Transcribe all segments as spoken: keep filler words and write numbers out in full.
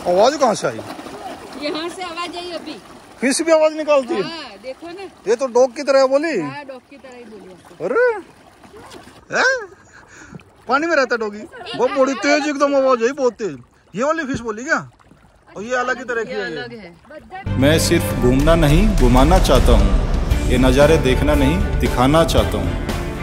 आवाज कहाँ से आई? यहाँ से आवाज आई अभी। फिश भी आवाज निकालती है? हाँ, देखो ना, ये तो डॉग की तरह बोली। हाँ, डॉग की तरह ही बोली। अरे पानी में रहता डॉगी, वो बड़ी तेज एकदम आवाज है, बहुत तेज। ये वाली फिश बोली क्या? और ये अलग ही तरह की अलग है। मैं सिर्फ घूमना नहीं घुमाना चाहता हूँ, ये नज़ारे देखना नहीं दिखाना चाहता हूँ।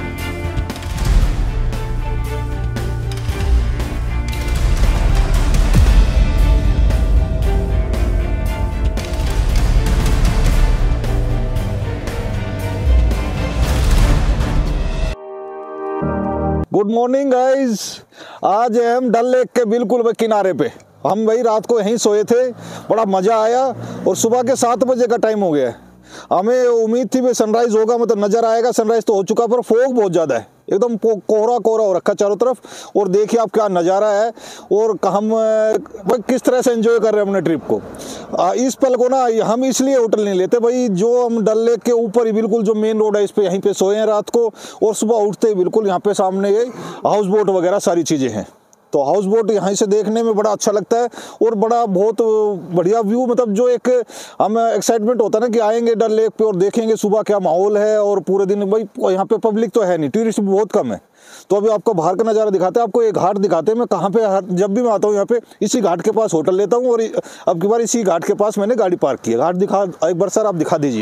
गुड मॉर्निंग गाइस, आज हम डल लेक के बिल्कुल किनारे पे। हम भाई रात को यहीं सोए थे, बड़ा मजा आया और सुबह के सात बजे का टाइम हो गया है। हमें उम्मीद थी भाई सनराइज होगा, मतलब नजर आएगा, सनराइज तो हो चुका, पर फोग बहुत ज्यादा है, एकदम कोहरा कोहरा हो रखा चारों तरफ। और देखिए आप क्या नज़ारा है और हम किस तरह से एंजॉय कर रहे हैं अपने ट्रिप को। इस पल को ना हम इसलिए होटल नहीं लेते भाई, जो हम डल लेक के ऊपर ही बिल्कुल जो मेन रोड है इस पे यहीं पे सोए हैं रात को, और सुबह उठते ही बिल्कुल यहाँ पे सामने ये हाउस बोट वगैरह सारी चीज़ें हैं। तो हाउस बोट यहाँ से देखने में बड़ा अच्छा लगता है और बड़ा बहुत बढ़िया व्यू, मतलब जो एक हम एक्साइटमेंट होता है ना कि आएंगे डल लेक पे और देखेंगे सुबह क्या माहौल है। और पूरे दिन भाई यहाँ पे पब्लिक तो है नहीं, टूरिस्ट भी बहुत कम है। तो अभी आपको बाहर का नज़ारा दिखाते हैं, आपको एक घाट दिखाते हैं। मैं कहाँ पे, जब भी मैं आता हूँ यहाँ पे इसी घाट के पास होटल लेता हूँ और अब की बार इसी घाट के पास मैंने गाड़ी पार्क की है। घाट दिखा एक बार सर, आप दिखा दीजिए।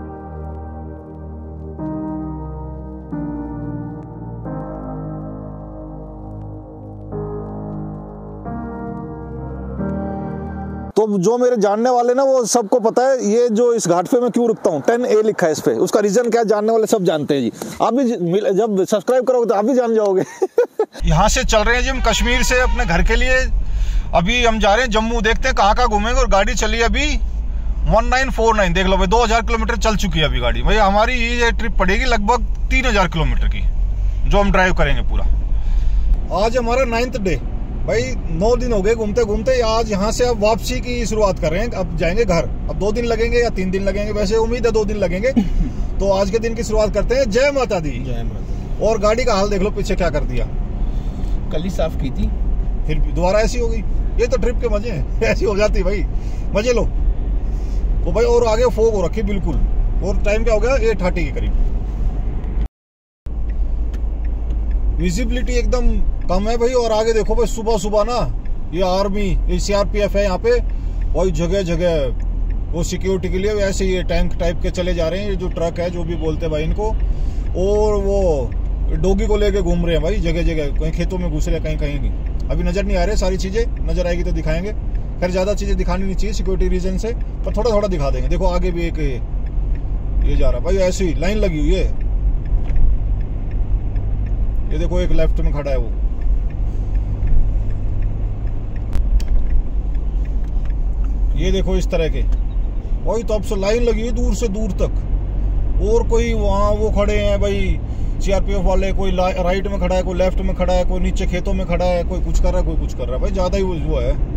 तो जो मेरे जानने वाले ना वो सबको पता है ये जो इस घाट पे मैं क्यों रुकता हूँ, टेन ए लिखा है इस पे, उसका रीजन क्या है जानने वाले सब जानते हैं जी। आप भी जब सब्सक्राइब करोगे तो आप भी जान जाओगे। यहाँ से चल रहे हैं जी हम कश्मीर से अपने घर के लिए। अभी हम जा रहे हैं जम्मू, देखते हैं कहाँ कहाँ घूमेंगे। और गाड़ी चली अभी वन नाइन फोर नाइन, देख लो भाई, दो हजार किलोमीटर चल चुकी है अभी गाड़ी। भाई हमारी ये ट्रिप पड़ेगी लगभग तीन हजार किलोमीटर की, जो हम ड्राइव करेंगे पूरा। आज हमारा नाइन्थ डे भाई, नौ दिन हो गए घूमते घूमते। आज यहाँ से अब वापसी की शुरुआत कर रहे हैं, अब जाएंगे घर। अब दो दिन लगेंगे या तीन दिन लगेंगे, वैसे उम्मीद है दो दिन लगेंगे। तो आज के दिन की शुरुआत करते हैं। जय माता दी। जय माता। और गाड़ी का हाल देख लो पीछे क्या कर दिया, कल ही साफ की थी, फिर दोबारा ऐसी हो गई। ये तो ट्रिप के मजे हैं, ऐसी हो जाती भाई, मजे लो। तो भाई और आगे फोग हो रखी बिल्कुल, और टाइम क्या हो गया एट थर्टी के करीब। विजिबिलिटी एकदम कम है भाई। और आगे देखो भाई, सुबह सुबह ना ये आर्मी, ये सीआरपीएफ है यहाँ पे, वही जगह जगह वो सिक्योरिटी के लिए ऐसे ये टैंक टाइप के चले जा रहे हैं, ये जो ट्रक है जो भी बोलते हैं भाई इनको। और वो डॉगी को लेके घूम रहे हैं भाई जगह जगह, कहीं खेतों में घुस रहे, कहीं कहीं नहीं। अभी नजर नहीं आ रहे, सारी चीजें नजर आएगी तो दिखाएंगे। खैर ज्यादा चीजें दिखानी नहीं चाहिए सिक्योरिटी रीजन से, पर थोड़ा थोड़ा दिखा देंगे। देखो आगे भी एक ये जा रहा भाई, ऐसी लाइन लगी हुई है। ये देखो एक लेफ्ट में खड़ा है वो, ये देखो इस तरह के वही। तो अब से लाइन लगी है दूर से दूर तक। और कोई वहाँ वो खड़े हैं भाई सीआरपीएफ वाले, कोई राइट में खड़ा है, कोई लेफ्ट में खड़ा है, कोई नीचे खेतों में खड़ा है, कोई कुछ कर रहा है, कोई कुछ कर रहा है भाई, ज्यादा ही वो है।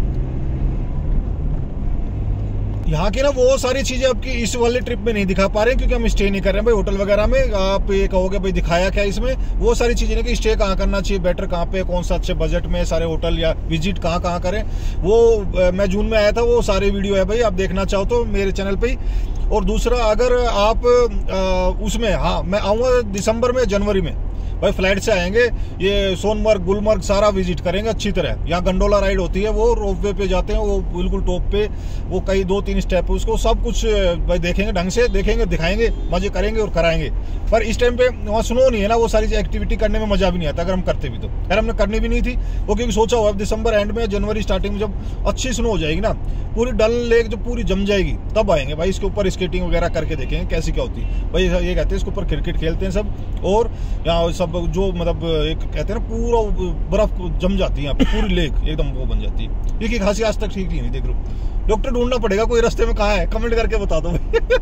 यहाँ की ना वो सारी चीजें आपकी इस वाले ट्रिप में नहीं दिखा पा रहे हैं, क्योंकि हम स्टे नहीं कर रहे हैं भाई होटल वगैरह में। आप ये कहोगे भाई दिखाया क्या इसमें, वो सारी चीजें नहीं कि स्टे कहाँ करना चाहिए, बेटर कहाँ पे, कौन सा अच्छे बजट में सारे होटल या विजिट कहाँ कहाँ करें, वो मैं जून में आया था, वो सारे वीडियो है भाई, आप देखना चाहो तो मेरे चैनल पे ही। और दूसरा अगर आप उसमें, हाँ मैं आऊँगा दिसंबर में, जनवरी में भाई, फ्लाइट से आएंगे, ये सोनमर्ग गुलमर्ग सारा विजिट करेंगे अच्छी तरह। यहाँ गंडोला राइड होती है, वो रोपवे पे जाते हैं, वो बिल्कुल टॉप पे, वो कई दो तीन स्टेप है उसको, सब कुछ भाई देखेंगे, ढंग से देखेंगे, दिखाएंगे, मजे करेंगे और कराएंगे। पर इस टाइम पे वहाँ स्नो नहीं है ना, वो सारी एक्टिविटी करने में मजा भी नहीं आता अगर हम करते भी तो। यार हमने करनी भी नहीं थी वो, क्योंकि सोचा हुआ दिसंबर एंड में, जनवरी स्टार्टिंग में जब अच्छी स्नो हो जाएगी ना, पूरी डल लेक जो पूरी जम जाएगी, तब आएंगे भाई। इसके ऊपर स्केटिंग वगैरह करके देखेंगे कैसी क्या होती है भाई। ये कहते हैं इसके ऊपर क्रिकेट खेलते हैं सब, और यहाँ सब जो मतलब एक कहते हैं ना पूरा बर्फ जम जाती है यहाँ पे, पूरी लेक एकदम वो बन जाती है। ये की खांसी आज तक ठीक ही नहीं, देख लो। डॉक्टर ढूंढना पड़ेगा कोई रास्ते में, कहाँ है कमेंट करके बता दो।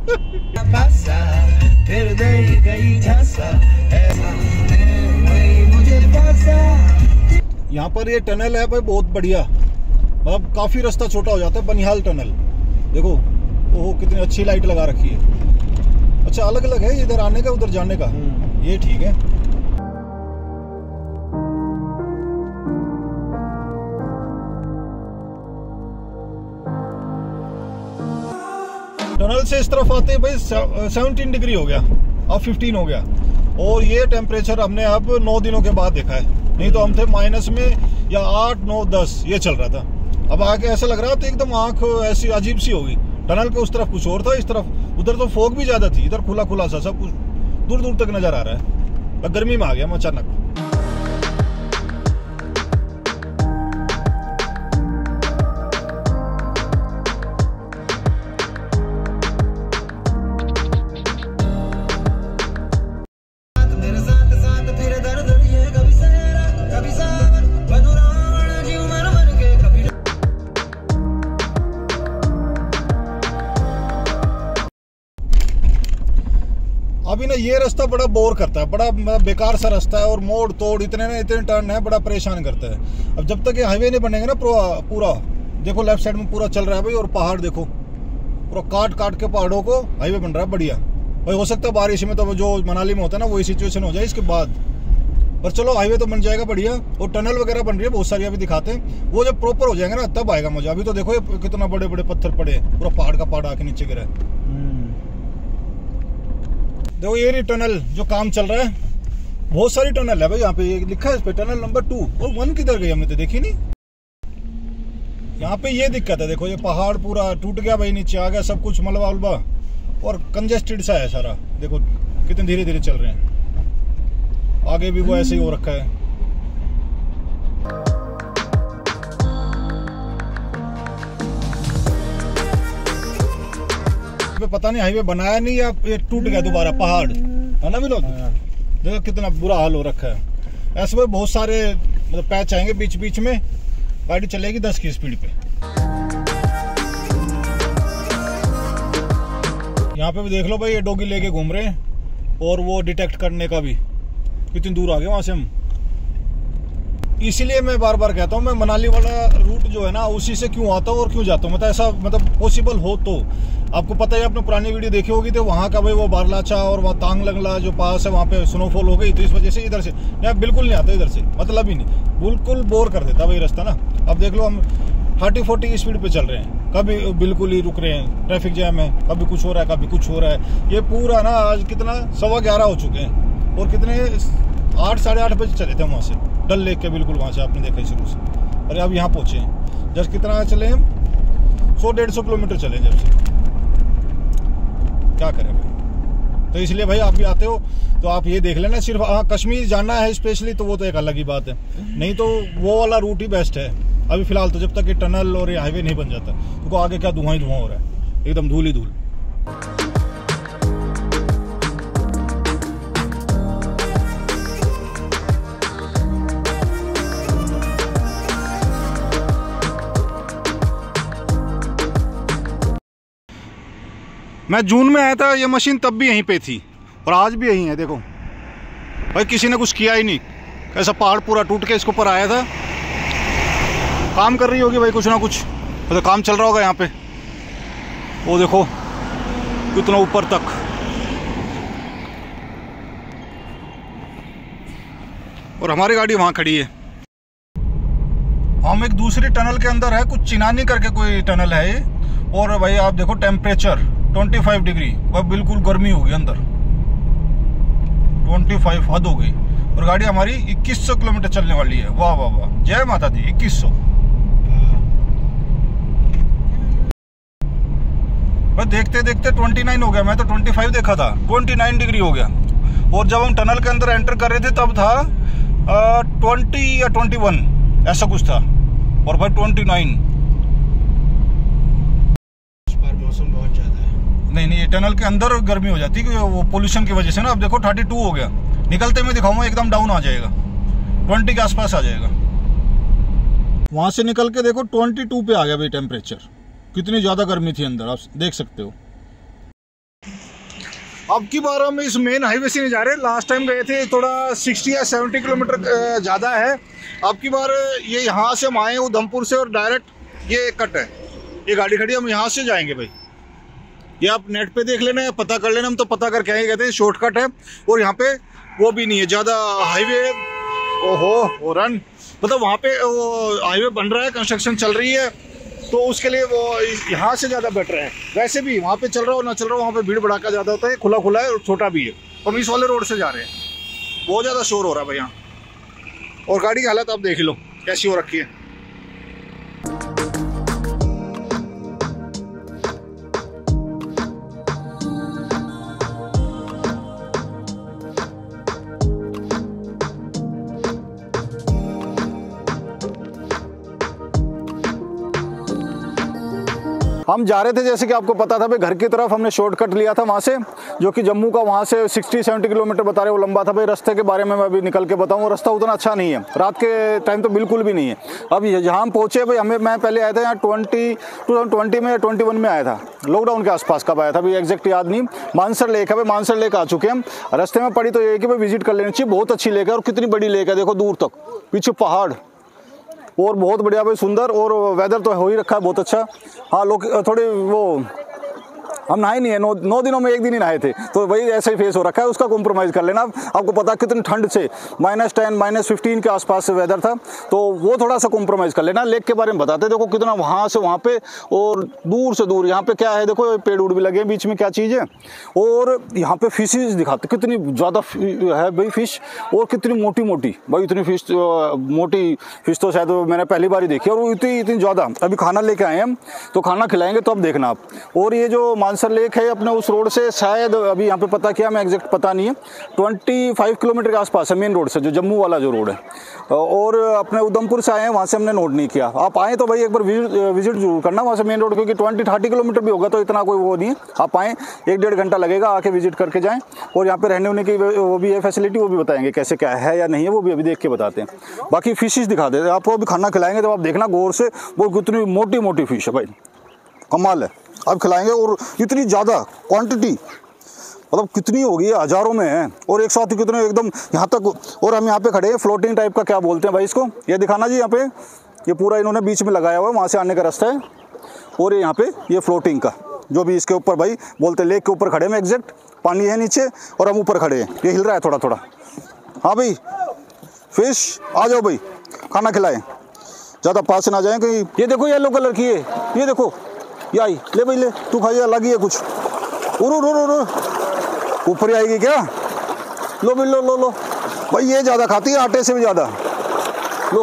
यहाँ पर ये टनल है भाई बहुत बढ़िया, मतलब काफी रास्ता छोटा हो जाता है। बनिहाल टनल देखो, ओह कितनी अच्छी लाइट लगा रखी है। अच्छा अलग अलग है इधर आने का उधर जाने का, ये ठीक है। टनल से इस तरफ आते भाई सेवनटीन डिग्री हो गया, अब फिफ्टीन हो गया। और ये टेम्परेचर हमने अब नौ दिनों के बाद देखा है, नहीं तो हम थे माइनस में या आठ नौ दस ये चल रहा था। अब आके ऐसा लग रहा था एकदम आंख ऐसी अजीब सी होगी। टनल के उस तरफ कुछ और था, इस तरफ उधर तो फॉग भी ज्यादा थी, इधर खुला खुला सा सब कुछ दूर दूर तक नजर आ रहा है। गर्मी में आ गया मैं अचानक। अभी ना ये रास्ता बड़ा बोर करता है, बड़ा बेकार सा रास्ता है और मोड़ तोड़ इतने ना इतने टर्न है, बड़ा परेशान करता है। अब जब तक ये हाईवे नहीं बनेगा ना पूरा पूरा देखो लेफ्ट साइड में पूरा चल रहा है भाई, और पहाड़ देखो पूरा काट काट के पहाड़ों को हाईवे बन रहा है बढ़िया भाई। हो सकता है बारिश में तो जो मनाली में होता है ना वही सिचुएशन हो जाए इसके बाद, पर चलो हाईवे तो बन जाएगा बढ़िया। और टनल वगैरह बन रही है बहुत सारी, अभी दिखाते हैं। वो जब प्रॉपर हो जाएगा ना तब आएगा मजा। अभी तो देखो ये कितना बड़े बड़े पत्थर पड़े, पूरा पहाड़ का पहाड़ आके नीचे गिरा है। देखो ये रही टनल जो काम चल रहा है, बहुत सारी टनल है भाई यहाँ पे, ये लिखा है इस पे टनल नंबर टू। और वन किधर गई हमने तो देखी नहीं। यहाँ पे ये दिक्कत है, देखो ये पहाड़ पूरा टूट गया भाई, नीचे आ गया सब कुछ मलबा उलबा और कंजेस्टेड सा है सारा। देखो कितने धीरे धीरे चल रहे हैं, आगे भी वो ऐसे ही हो रखा है। पता नहीं हाईवे बनाया नहीं या ये टूट गया दोबारा पहाड़, है ना विनोद? देखो कितना बुरा हाल हो रखा है। ऐसे में बहुत सारे मतलब पैच आएंगे बीच बीच में, गाड़ी चलेगी दस की स्पीड पे। यहाँ पे भी देख लो भाई, ये डॉगी लेके घूम रहे हैं, और वो डिटेक्ट करने का भी कितनी दूर आ गए वहां से हम। इसीलिए मैं बार बार कहता हूँ, मैं मनाली वाला रूट जो है ना उसी से क्यों आता हूँ और क्यों जाता हूँ। मतलब ऐसा मतलब पॉसिबल हो तो आपको पता है, आपने पुरानी वीडियो देखी होगी तो वहाँ का भाई वो बारलाचा और वहाँ तांग लंगला जो पास है वहाँ पे स्नोफॉल हो गई, तो इस वजह से इधर से नहीं, बिल्कुल नहीं आता इधर से, मतलब ही नहीं, बिल्कुल बोर कर देता भाई रास्ता ना। अब देख लो हम थर्टी फोर्टी की स्पीड पे चल रहे हैं, कभी बिल्कुल ही रुक रहे हैं, ट्रैफिक जैम है, कभी कुछ हो रहा है कभी कुछ हो रहा है। ये पूरा ना आज कितना सवा ग्यारह हो चुके हैं और कितने आठ साढ़े आठ बजे चले थे वहाँ से, डल लेक के बिल्कुल वहाँ से आपने देखा शुरू से, अरे अब यहाँ पहुँचे हैं। जस्ट कितना चले हम, सौ डेढ़ सौ किलोमीटर चले जब से, क्या करें भाई। तो इसलिए भाई आप भी आते हो तो आप ये देख लेना, सिर्फ हाँ कश्मीर जाना है स्पेशली तो वो तो एक अलग ही बात है, नहीं तो वो वाला रूट ही बेस्ट है अभी फिलहाल तो, जब तक ये टनल और ये हाईवे नहीं बन जाता। तो आगे क्या धुआं ही धुआं हो रहा है, एकदम धूल ही धूल। मैं जून में आया था, ये मशीन तब भी यहीं पे थी और आज भी यहीं है। देखो भाई किसी ने कुछ किया ही नहीं, ऐसा पहाड़ पूरा टूट के इसके ऊपर आया था। काम कर रही होगी भाई कुछ ना कुछ, तो काम चल रहा होगा यहाँ पे। वो देखो कितना ऊपर तक, और हमारी गाड़ी वहाँ खड़ी है। हम एक दूसरी टनल के अंदर है, कुछ चिनानी करके कोई टनल है ये, और भाई आप देखो टेम्परेचर पच्चीस डिग्री, वह बिल्कुल गर्मी होगी अंदर, पच्चीस हद हो गई। और गाड़ी हमारी इक्कीस सौ किलोमीटर चलने वाली है। वाह वाह वाह, जय माता दी। इक्कीस सौ भाई देखते देखते उनतीस हो गया, मैं तो पच्चीस देखा था, उनतीस डिग्री हो गया। और जब हम टनल के अंदर एंटर कर रहे थे तब था ट्वेंटी या इक्कीस ऐसा कुछ था, और भाई उनतीस। मौसम बहुत ज्यादा है। नहीं नहीं, ये टनल के अंदर गर्मी हो जाती है वो पोल्यूशन की वजह से ना। अब देखो बत्तीस हो गया, निकलते में दिखाऊंगा एकदम डाउन आ जाएगा, बीस के आसपास आ जाएगा। वहां से निकल के देखो बाईस पे आ गया भाई टेम्परेचर, कितनी ज्यादा गर्मी थी अंदर, आप देख सकते हो। अब की बार हम इस मेन हाईवे से नहीं जा रहे, लास्ट टाइम गए थे थोड़ा साठ या सत्तर किलोमीटर ज़्यादा है। अब की बार ये यहाँ से हम आए उधमपुर से और डायरेक्ट ये कट है, ये गाड़ी खड़ी, हम यहाँ से जाएंगे भाई। ये आप नेट पे देख लेना, पता कर लेना, हम तो पता करके आए कहते हैं शॉर्टकट है। और यहाँ पे वो भी नहीं है ज़्यादा हाईवे, ओहो वो रन, मतलब वहाँ पे वो हाईवे बन रहा है, कंस्ट्रक्शन चल रही है, तो उसके लिए वो यहाँ से ज़्यादा बेटर है। वैसे भी वहाँ पे चल रहा हो ना चल रहा हो, वहाँ पे भीड़ भड़ाका ज़्यादा होता है, खुला खुला है और छोटा भी है। हम इस वाले रोड से जा रहे हैं, बहुत ज़्यादा शोर हो रहा है भाई यहाँ, और गाड़ी की हालत आप देख लो कैसी हो रखी है। हम जा रहे थे, जैसे कि आपको पता था भाई, घर की तरफ हमने शॉर्टकट लिया था वहाँ से, जो कि जम्मू का वहाँ से साठ सत्तर किलोमीटर बता रहे, वो लंबा था भाई। रास्ते के बारे में मैं अभी निकल के बताऊँ, रास्ता उतना अच्छा नहीं है, रात के टाइम तो बिल्कुल भी नहीं है। अब जहाँ हम पहुँचे भाई, हमें मैं पहले आया था यहाँ ट्वेंटी टू थाउजेंड ट्वेंटी में ट्वेंटी वन में आया था, लॉकडाउन के आसपास कब आया था भाई, एग्जैक्ट याद नहीं। मानसर लेक है भाई, मानसर लेक आ चुके हैं। रास्ते में पड़ी तो ये कि भाई विजिट कर लेनी चाहिए, बहुत अच्छी लेक है, और कितनी बड़ी लेक है देखो, दूर तक पीछे पहाड़, और बहुत बढ़िया भाई, सुंदर, और वेदर तो हो ही रखा है बहुत अच्छा। हाँ, लोग थोड़े वो, हम नहाए नहीं है, नौ नौ दिनों में एक दिन ही नहाए थे, तो वही ऐसा ही फेस हो रखा है, उसका कॉम्प्रोमाइज़ कर लेना। आपको पता कितनी ठंड से माइनस टेन माइनस फिफ्टीन के आसपास से वेदर था, तो वो थोड़ा सा कॉम्प्रोमाइज़ कर लेना। लेक के बारे में बताते, देखो कितना वहाँ से वहाँ पे, और दूर से दूर यहाँ पे क्या है, देखो पेड़ उड़ भी लगे हैं बीच में, क्या चीज़ है। और यहाँ पे फिशेज दिखाते, कितनी ज़्यादा है भाई फिश, और कितनी मोटी मोटी भाई, इतनी फिश, मोटी फिश तो शायद मैंने पहली बार ही देखी, और वो इतनी इतनी ज़्यादा। अभी खाना लेके आए हम, तो खाना खिलाएंगे, तो अब देखना आप। और ये जो मानसर लेक है अपने उस रोड से शायद, अभी यहाँ पे पता किया मैं, एग्जैक्ट पता नहीं है, पच्चीस किलोमीटर के आसपास है मेन रोड से, जो जम्मू वाला जो रोड है। और अपने उधमपुर से आए हैं, वहाँ से हमने नोट नहीं किया। आप आए तो भाई एक बार विजिट जरूर करना वहाँ से मेन रोड, क्योंकि ट्वेंटी थर्टी किलोमीटर भी होगा तो इतना कोई वो नहीं है। आप आएँ, एक डेढ़ घंटा लगेगा, आके विजिट करके जाएँ। और यहाँ पे रहने होने की वो भी है फैसिलिटी, वो भी बताएंगे कैसे क्या है या नहीं है, वो भी अभी देख के बताते हैं। बाकी फिशेज दिखा देते हैं आपको, अभी खाना खिलाएंगे तो आप देखना गौर से, वो कितनी मोटी मोटी फिश है भाई, कमाल है। अब खिलाएंगे, और इतनी ज़्यादा क्वांटिटी, मतलब कितनी होगी, हज़ारों में है, और एक साथ कितने एकदम यहाँ तक। और हम यहाँ पे खड़े हैं, फ्लोटिंग टाइप का क्या बोलते हैं भाई इसको, ये दिखाना जी। यहाँ पे ये पूरा इन्होंने बीच में लगाया हुआ है, वहाँ से आने का रास्ता है। और ये यहाँ पे ये फ्लोटिंग का जो भी इसके ऊपर भाई बोलते हैं, लेक के ऊपर खड़े हैं, एग्जैक्ट पानी है नीचे और हम ऊपर खड़े हैं, ये हिल रहा है थोड़ा थोड़ा। हाँ भाई, फिश आ जाओ भाई, खाना खिलाएं, ज़्यादा पास ना जाएँ कहीं। ये देखो येलो कलर की है, ये देखो, ये आई, ले भाई ले, तू खाइए, अलग ही है कुछ। उरो रो रो रो ऊपर ही आएगी क्या, लो भाई लो लो लो भाई, ये ज़्यादा खाती है आटे से भी ज़्यादा, लो।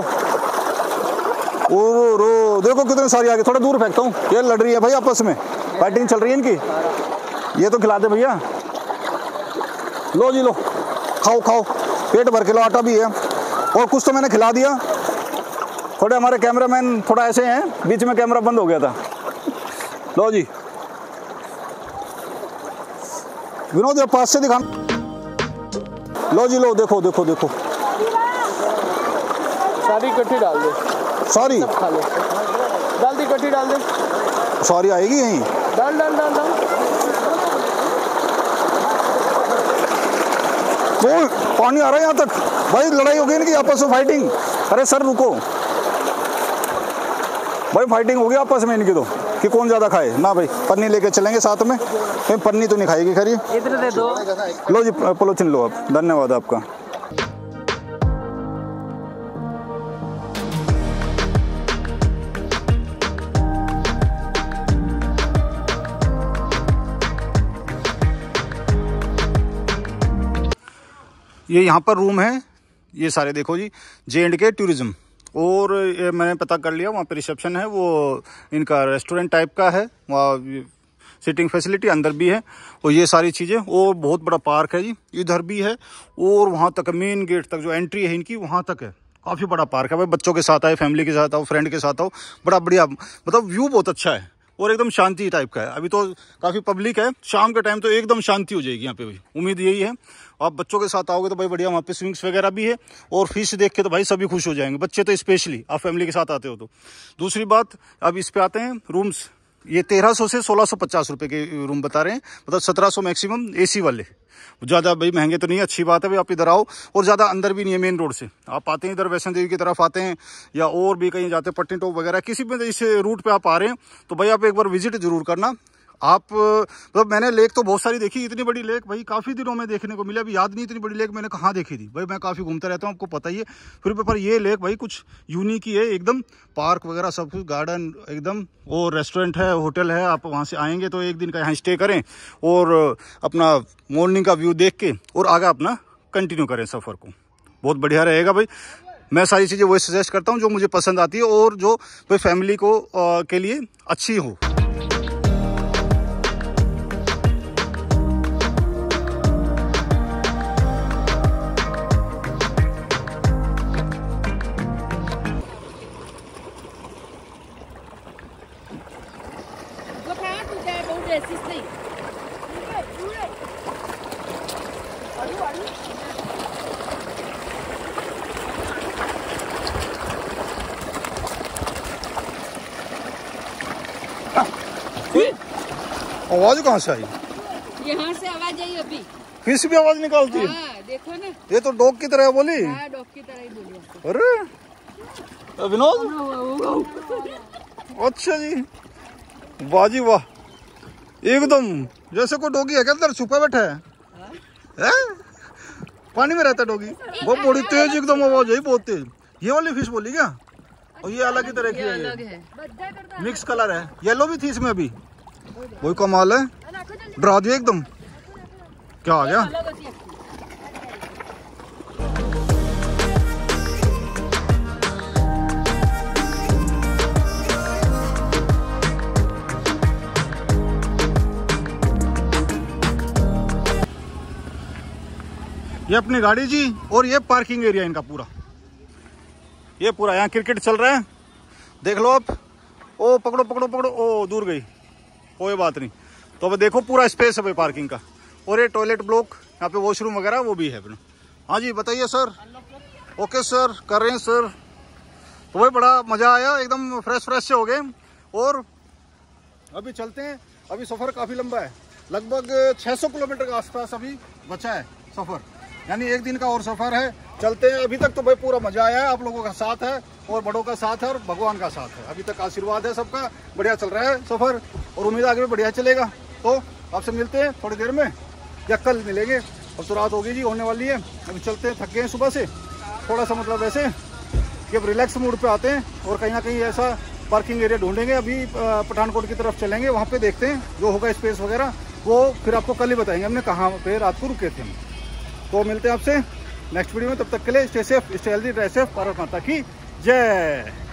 उरो रो, देखो कितने सारी आगे, थोड़ा दूर फेंकता हूँ, ये लड़ रही है भाई आपस में, फाइटिंग चल रही है इनकी। ये तो खिला दे भैया, लो जी लो, खाओ खाओ, पेट भर के लो, आटा भी है। और कुछ तो मैंने खिला दिया, थोड़े हमारे कैमरामैन थोड़ा ऐसे हैं, बीच में कैमरा बंद हो गया था। लो जी, विनोद ये पास से दिखाना। लो जी लो, देखो देखो देखो, सारी इकट्ठी डाल दे, सारी खा लो, डाल दी इकट्ठी डाल दे, सारी आएगी यहीं, डाल डाल डाल डाल। वो पानी आ रहा है यहाँ तक भाई, लड़ाई हो गई इनकी आपस में, फाइटिंग। अरे सर रुको भाई, फाइटिंग हो गई आपस में इनकी तो, कि कौन ज़्यादा खाए ना भाई। पन्नी लेके चलेंगे साथ में, कहीं पन्नी तो नहीं खाएगी खरी। इधर दे दो, लो जी पोलोथिन लो आप, धन्यवाद आपका। ये यहाँ पर रूम है, ये सारे देखो जी, जे एंड के टूरिज्म। और ये मैंने पता कर लिया, वहाँ पे रिसेप्शन है, वो इनका रेस्टोरेंट टाइप का है, वहाँ सिटिंग फैसिलिटी अंदर भी है, और ये सारी चीज़ें। और बहुत बड़ा पार्क है जी, इधर भी है, और वहाँ तक मेन गेट तक जो एंट्री है इनकी, वहाँ तक है। काफ़ी बड़ा पार्क है भाई, बच्चों के साथ आए, फैमिली के साथ आओ, फ्रेंड के साथ आओ, बड़ा बढ़िया, मतलब व्यू बहुत अच्छा है, और एकदम शांति टाइप का है। अभी तो काफ़ी पब्लिक है, शाम के टाइम तो एकदम शांति हो जाएगी यहाँ पे भाई, उम्मीद यही है। आप बच्चों के साथ आओगे तो भाई बढ़िया, वहाँ पे स्विंग्स वगैरह भी है, और फिश देख के तो भाई सभी खुश हो जाएंगे, बच्चे तो स्पेशली, आप फैमिली के साथ आते हो तो। दूसरी बात, अब इस पे आते हैं रूम्स। ये तेरह सौ से सोलह सौ पचास रुपये के रूम बता रहे हैं, मतलब सत्रह सौ मैक्सिमम एसी वाले, ज़्यादा भाई महंगे तो नहीं, अच्छी बात है भाई, आप इधर आओ। और ज़्यादा अंदर भी नहीं है मेन रोड से, आप आते हैं इधर वैष्णो देवी की तरफ आते हैं, या और भी कहीं जाते हैं पट्टी टॉप वगैरह, किसी भी इस रूट पे आप आ रहे हैं तो भाई आप एक बार विजिट जरूर करना। आप मतलब मैंने लेक तो बहुत सारी देखी, इतनी बड़ी लेक भाई काफ़ी दिनों में देखने को मिली। अभी याद नहीं इतनी बड़ी लेक मैंने कहाँ देखी थी भाई। मैं काफ़ी घूमता रहता हूँ, आपको पता ही है। फिर पर ये लेक भाई कुछ यूनिक ही है एकदम। पार्क वगैरह सब कुछ, गार्डन एकदम, और रेस्टोरेंट है, होटल है। आप वहाँ से आएंगे तो एक दिन का यहाँ स्टे करें और अपना मॉर्निंग का व्यू देख के और आगे अपना कंटिन्यू करें सफ़र को। बहुत बढ़िया रहेगा भाई। मैं सारी चीज़ें वही सजेस्ट करता हूँ जो मुझे पसंद आती है और जो भाई फैमिली को आ, के लिए अच्छी हो। वो कहाँ तू जाए बहुत ऐसी सही आवाज कहाँ से आई? यहाँ से आवाज आई अभी। फिश भी आवाज निकालती है? हाँ, देखो ना। ये तो डॉग की तरह बोली। हाँ, डॉग की तरह ही बोली आपको। अरे विनोद, अच्छा जी, वाह जी वाह, एकदम जैसे कोई डॉगी है क्या अंदर छुपा बैठा है, है? पानी में रहता है डॉगी। बहुत बड़ी तेज एकदम आवाज है, बहुत तेज। ये वाली फिश बोली क्या? और ये अलग ही तरह की है, ये मिक्स कलर है, येलो भी थी इसमें अभी। वही कमाल है, डरा दिया एकदम। क्या आ गया? ये अपनी गाड़ी जी, और ये पार्किंग एरिया इनका पूरा। ये पूरा यहाँ क्रिकेट चल रहा है, देख लो आप। ओ पकड़ो पकड़ो पकड़ो, ओ दूर गई, कोई बात नहीं। तो अब देखो पूरा स्पेस है भाई पार्किंग का। और ये टॉयलेट ब्लॉक, यहाँ पे वॉशरूम वगैरह वो भी है अपना। हाँ जी बताइए सर। ओके सर, कर रहे हैं सर। तो भाई बड़ा मज़ा आया, एकदम फ्रेश फ्रेश से हो गए। और अभी चलते हैं, अभी सफ़र काफ़ी लंबा है, लगभग छः सौ किलोमीटर के आसपास अभी बचा है सफ़र, यानी एक दिन का और सफ़र है। चलते हैं। अभी तक तो भाई पूरा मज़ा आया है, आप लोगों का साथ है और बड़ों का साथ है और भगवान का साथ है। अभी तक आशीर्वाद है सबका, बढ़िया चल रहा है सफ़र और उम्मीद आगे भी बढ़िया चलेगा। तो आपसे मिलते हैं थोड़ी देर में या कल मिलेंगे। अब तो रात होगी जी, होने वाली है। अभी चलते हैं, थक गए हैं सुबह से थोड़ा सा, मतलब ऐसे कि अब रिलैक्स मूड पे आते हैं और कहीं ना कहीं ऐसा पार्किंग एरिया ढूंढेंगे। अभी पठानकोट की तरफ चलेंगे, वहाँ पे देखते हैं जो होगा स्पेस वगैरह, वो फिर आपको कल ही बताएंगे हमने कहाँ पे रात को रुके थे हम। तो मिलते हैं आपसे नेक्स्ट वीडियो में, तब तक के लिए stay safe, stay healthy, drive safe. Bharat माता की जय।